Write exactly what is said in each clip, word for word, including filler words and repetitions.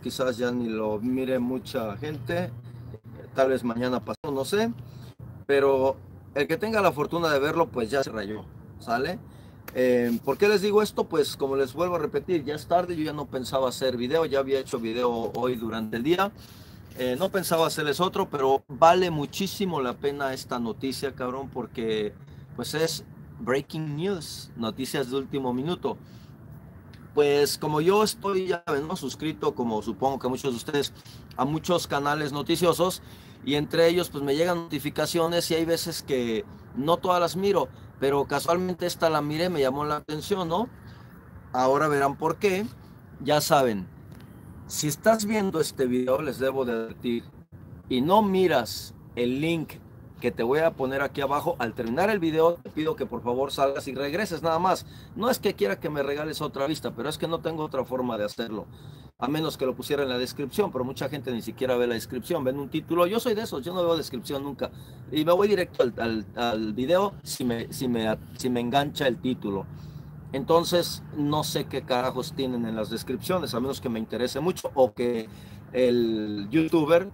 quizás ya ni lo mire mucha gente, tal vez mañana pasó, no sé, pero el que tenga la fortuna de verlo, pues ya se rayó, ¿sale? Eh, ¿Por qué les digo esto? Pues como les vuelvo a repetir, ya es tarde, yo ya no pensaba hacer video, ya había hecho video hoy durante el día, eh, no pensaba hacerles otro, pero vale muchísimo la pena esta noticia, cabrón, porque pues es breaking news, noticias de último minuto. Pues como yo estoy ya ¿no? suscrito, como supongo que muchos de ustedes, a muchos canales noticiosos, y entre ellos pues me llegan notificaciones y hay veces que no todas las miro, pero casualmente esta la miré, me llamó la atención, ¿no? Ahora verán por qué. Ya saben, si estás viendo este video, les debo de advertir, y no miras el link que te voy a poner aquí abajo, al terminar el video te pido que por favor salgas y regreses nada más. No es que quiera que me regales otra vista, pero es que no tengo otra forma de hacerlo, a menos que lo pusiera en la descripción, pero mucha gente ni siquiera ve la descripción, ven un título. Yo soy de esos, yo no veo descripción nunca, y me voy directo al, al, al video si me, si, me, si me engancha el título. Entonces no sé qué carajos tienen en las descripciones, a menos que me interese mucho o que el youtuber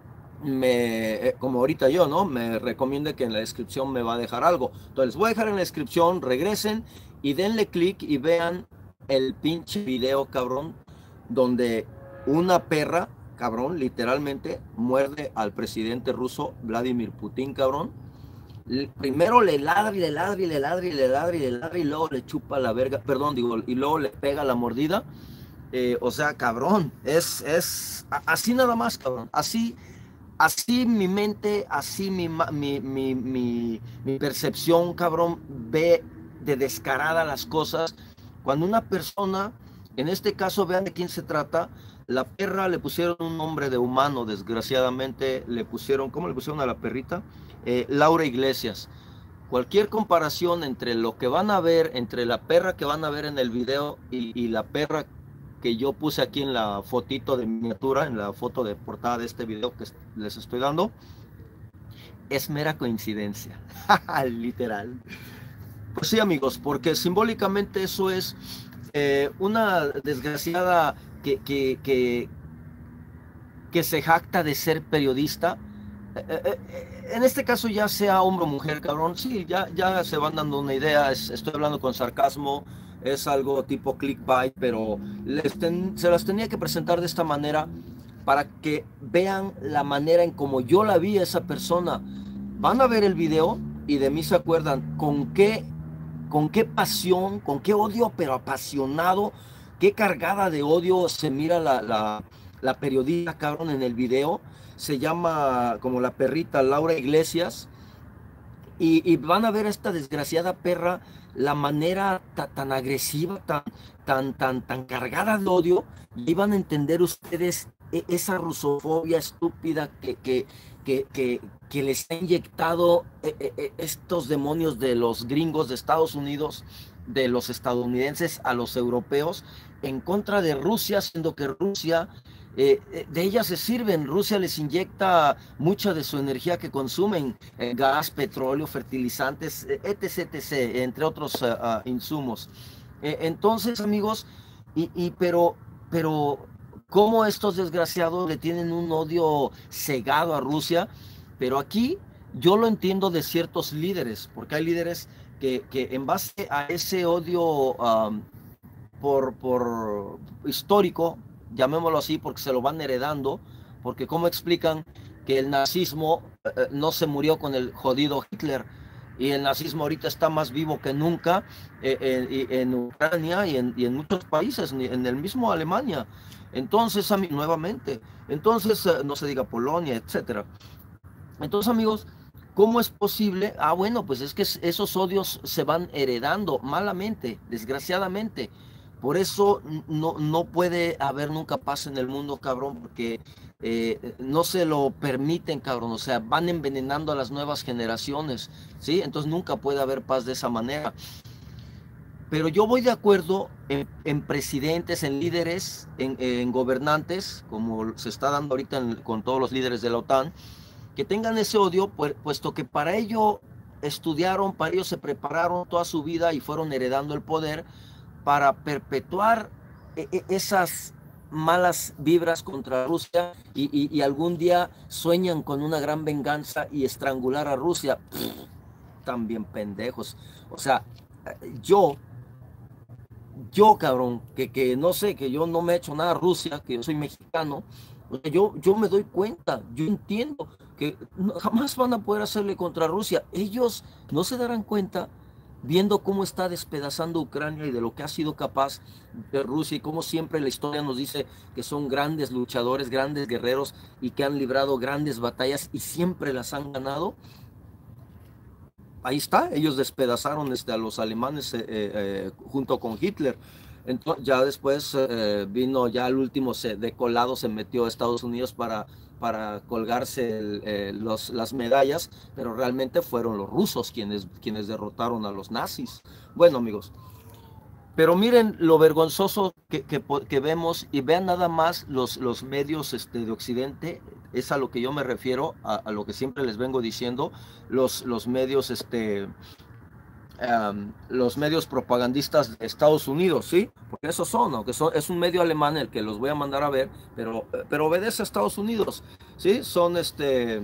me, como ahorita yo, ¿no? Me recomiende que en la descripción me va a dejar algo. Entonces voy a dejar en la descripción, regresen y denle clic y vean el pinche video, cabrón, donde una perra, cabrón, literalmente muerde al presidente ruso Vladimir Putin, cabrón. Primero le ladra y le ladra y le ladra y le ladra y le ladra y luego le chupa la verga, perdón, digo, y luego le pega la mordida. Eh, o sea, cabrón, es, es así nada más, cabrón, así. Así mi mente, así mi, mi, mi, mi, mi percepción, cabrón, ve de descarada las cosas. Cuando una persona, en este caso, vean de quién se trata, la perra le pusieron un nombre de humano, desgraciadamente, le pusieron, ¿cómo le pusieron a la perrita? Eh, Laura Iglesias. Cualquier comparación entre lo que van a ver, entre la perra que van a ver en el video y, y la perra que yo puse aquí en la fotito de miniatura, en la foto de portada de este video que les estoy dando, es mera coincidencia, literal. Pues sí, amigos, porque simbólicamente eso es eh, una desgraciada que, que, que, que se jacta de ser periodista. Eh, eh, en este caso ya sea hombre o mujer, cabrón, sí, ya, ya se van dando una idea, es, estoy hablando con sarcasmo, es algo tipo clickbait, pero les ten, se las tenía que presentar de esta manera para que vean la manera en como yo la vi a esa persona. Van a ver el video y de mí se acuerdan con qué, con qué pasión, con qué odio, pero apasionado, qué cargada de odio se mira la, la, la periodista, cabrón, en el video. Se llama como la perrita Laura Iglesias. Y, y van a ver a esta desgraciada perra, la manera ta, tan agresiva, tan, tan, tan, tan cargada de odio, y van a entender ustedes esa rusofobia estúpida que, que, que, que, que les ha inyectado eh, eh, estos demonios de los gringos de Estados Unidos, de los estadounidenses a los europeos, en contra de Rusia, siendo que Rusia... Eh, de ellas se sirven, Rusia les inyecta mucha de su energía que consumen, eh, gas, petróleo, fertilizantes, etc, etc, entre otros uh, uh, insumos. Eh, entonces, amigos, y, y pero, pero, ¿cómo estos desgraciados le tienen un odio cegado a Rusia? Pero aquí yo lo entiendo de ciertos líderes, porque hay líderes que, que en base a ese odio um, por, por histórico, llamémoslo así, porque se lo van heredando, porque cómo explican que el nazismo eh, no se murió con el jodido Hitler, y el nazismo ahorita está más vivo que nunca eh, en, en Ucrania y en, y en muchos países, en el mismo Alemania. Entonces, nuevamente, entonces, eh, no se diga Polonia, etcétera. Entonces, amigos, ¿cómo es posible? Ah, bueno, pues es que esos odios se van heredando malamente, desgraciadamente. Por eso no, no puede haber nunca paz en el mundo, cabrón, porque eh, no se lo permiten, cabrón. O sea, van envenenando a las nuevas generaciones, ¿sí? Entonces nunca puede haber paz de esa manera. Pero yo voy de acuerdo en, en presidentes, en líderes, en, en gobernantes, como se está dando ahorita en, con todos los líderes de la OTAN, que tengan ese odio, puesto que para ello estudiaron, para ello se prepararon toda su vida y fueron heredando el poder para perpetuar esas malas vibras contra Rusia y, y, y algún día sueñan con una gran venganza y estrangular a Rusia. Pff, también pendejos. O sea, yo, yo cabrón, que, que no sé, que yo no me he hecho nada a Rusia, que yo soy mexicano, o sea, yo, yo me doy cuenta, yo entiendo que no, jamás van a poder hacerle contra Rusia. Ellos no se darán cuenta viendo cómo está despedazando Ucrania y de lo que ha sido capaz de Rusia y cómo siempre la historia nos dice que son grandes luchadores, grandes guerreros y que han librado grandes batallas y siempre las han ganado. Ahí está, ellos despedazaron este, a los alemanes eh, eh, junto con Hitler. Entonces, ya después eh, vino, ya el último se, de colado se metió a Estados Unidos para, para colgarse el, eh, los, las medallas, pero realmente fueron los rusos quienes, quienes derrotaron a los nazis. Bueno, amigos, pero miren lo vergonzoso que, que, que vemos y vean nada más los, los medios este, de Occidente, es a lo que yo me refiero, a, a lo que siempre les vengo diciendo, los, los medios, este, um, los medios propagandistas de Estados Unidos, ¿sí? Porque esos son, aunque son, es un medio alemán el que los voy a mandar a ver, pero, pero obedece a Estados Unidos, ¿sí? Son este...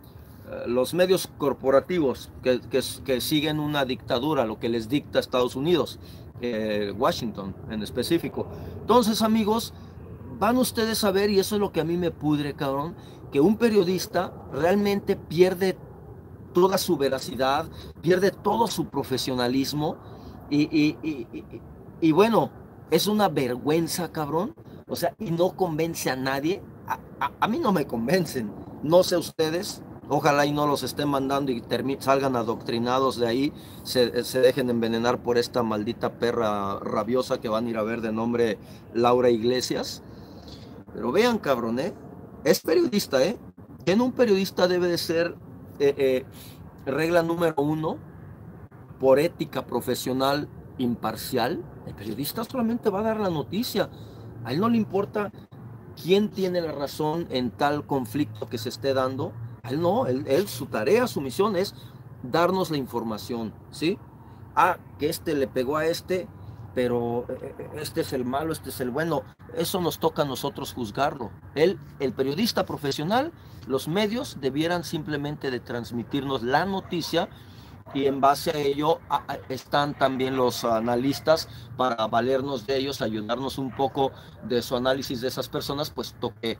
los medios corporativos que, que, que siguen una dictadura, lo que les dicta Estados Unidos, eh, Washington en específico. Entonces, amigos, van ustedes a ver, y eso es lo que a mí me pudre, cabrón, que un periodista realmente pierde toda su veracidad, pierde todo su profesionalismo, y, y, y, y, y bueno, es una vergüenza, cabrón, o sea, y no convence a nadie. A, a, a mí no me convencen, no sé ustedes. Ojalá y no los estén mandando y salgan adoctrinados de ahí, se, se dejen envenenar por esta maldita perra rabiosa que van a ir a ver de nombre Laura Iglesias. Pero vean, cabrón, ¿eh? Es periodista, ¿eh? En un periodista debe de ser eh, eh, regla número uno, por ética profesional imparcial. El periodista solamente va a dar la noticia. A él no le importa quién tiene la razón en tal conflicto que se esté dando. A él no, él, él, su tarea, su misión es darnos la información, ¿sí? Ah, que este le pegó a este, pero este es el malo, este es el bueno. Eso nos toca a nosotros juzgarlo. Él, el periodista profesional, los medios debieran simplemente de transmitirnos la noticia, y en base a ello a, a, están también los analistas para valernos de ellos, ayudarnos un poco de su análisis de esas personas, puesto que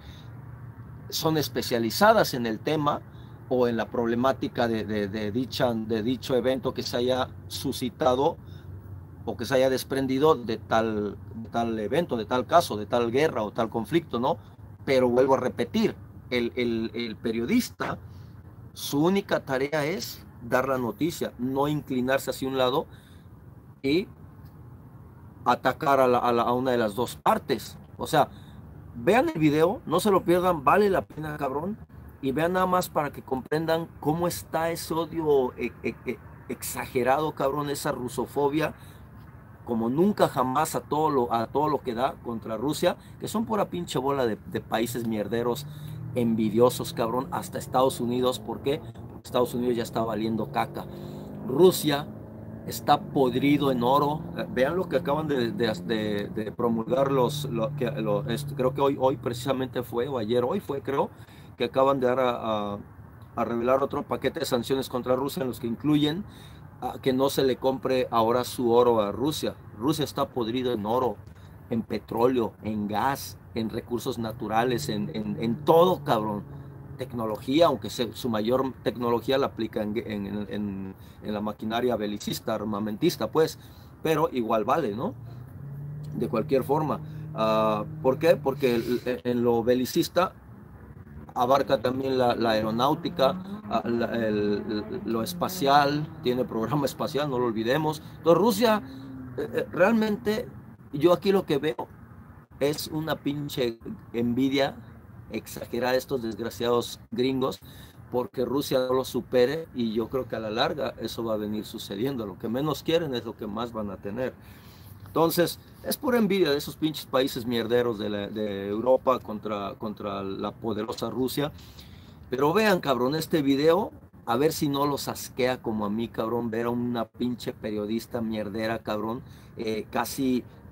son especializadas en el tema o en la problemática de, de, de, dicha, de dicho evento que se haya suscitado o que se haya desprendido de tal, de tal evento, de tal caso, de tal guerra o tal conflicto, ¿no? Pero vuelvo a repetir, el, el, el periodista, su única tarea es dar la noticia, no inclinarse hacia un lado y atacar a, la, a, la, a una de las dos partes. O sea, vean el video, no se lo pierdan, vale la pena, cabrón, y vean nada más para que comprendan cómo está ese odio e, e, e, exagerado, cabrón, esa rusofobia, como nunca jamás a todo lo, a todo lo que da contra Rusia, que son pura pinche bola de, de países mierderos, envidiosos, cabrón, hasta Estados Unidos. ¿Por qué? Porque Estados Unidos ya está valiendo caca. Rusia está podrido en oro. Vean lo que acaban de, de, de, de promulgar los, lo, que, lo, este, creo que hoy, hoy precisamente fue, o ayer, hoy fue, creo, que acaban de dar a, a, a revelar otro paquete de sanciones contra Rusia, en los que incluyen a que no se le compre ahora su oro a Rusia. Rusia está podrido en oro, en petróleo, en gas, en recursos naturales, en, en, en todo, cabrón. Tecnología, aunque se, su mayor tecnología la aplica en, en, en, en la maquinaria belicista, armamentista, pues, pero igual vale, ¿no? De cualquier forma. Uh, ¿Por qué? Porque el, en lo belicista abarca también la, la aeronáutica, la, el, lo espacial, tiene programa espacial, no lo olvidemos. Entonces Rusia, eh, realmente, yo aquí lo que veo es una pinche envidia exagerada de estos desgraciados gringos, porque Rusia no lo supere, y yo creo que a la larga eso va a venir sucediendo. Lo que menos quieren es lo que más van a tener. Entonces, es pura envidia de esos pinches países mierderos de, la, de Europa contra, contra la poderosa Rusia. Pero vean, cabrón, este video, a ver si no los asquea como a mí, cabrón, ver a una pinche periodista mierdera, cabrón, eh, casi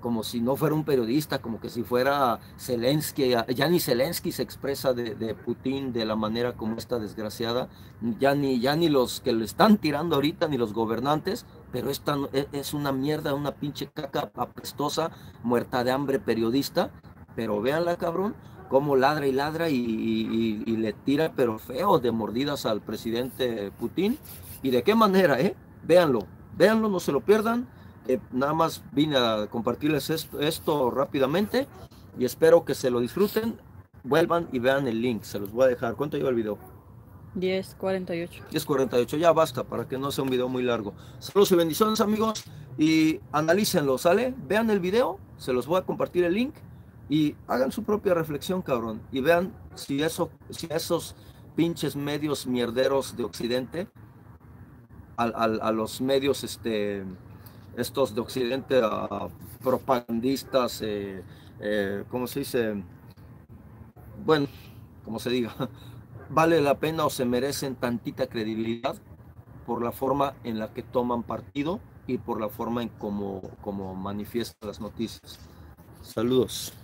como si no fuera un periodista, como que si fuera Zelensky. Ya ni Zelensky se expresa de, de Putin de la manera como esta desgraciada, ya ni, ya ni los que le están tirando ahorita, ni los gobernantes, pero esta es una mierda, una pinche caca apestosa, muerta de hambre periodista, pero véanla, cabrón, cómo ladra y ladra y, y, y le tira, pero feo, de mordidas al presidente Putin. ¿Y de qué manera, eh? Véanlo, véanlo, no se lo pierdan. Eh, nada más vine a compartirles esto, esto rápidamente y espero que se lo disfruten. Vuelvan y vean el link, se los voy a dejar. ¿Cuánto lleva el video? diez cuarenta y ocho. diez cuarenta y ocho, ya basta para que no sea un video muy largo. Saludos y bendiciones, amigos, y analícenlo, ¿sale? Vean el video, se los voy a compartir el link y hagan su propia reflexión, cabrón, y vean si, eso, si esos pinches medios mierderos de Occidente, a, a, a los medios este, estos de Occidente, a propagandistas, eh, eh, ¿cómo se dice? Bueno, como se diga, vale la pena o se merecen tantita credibilidad por la forma en la que toman partido y por la forma en cómo, cómo manifiestan las noticias. Saludos.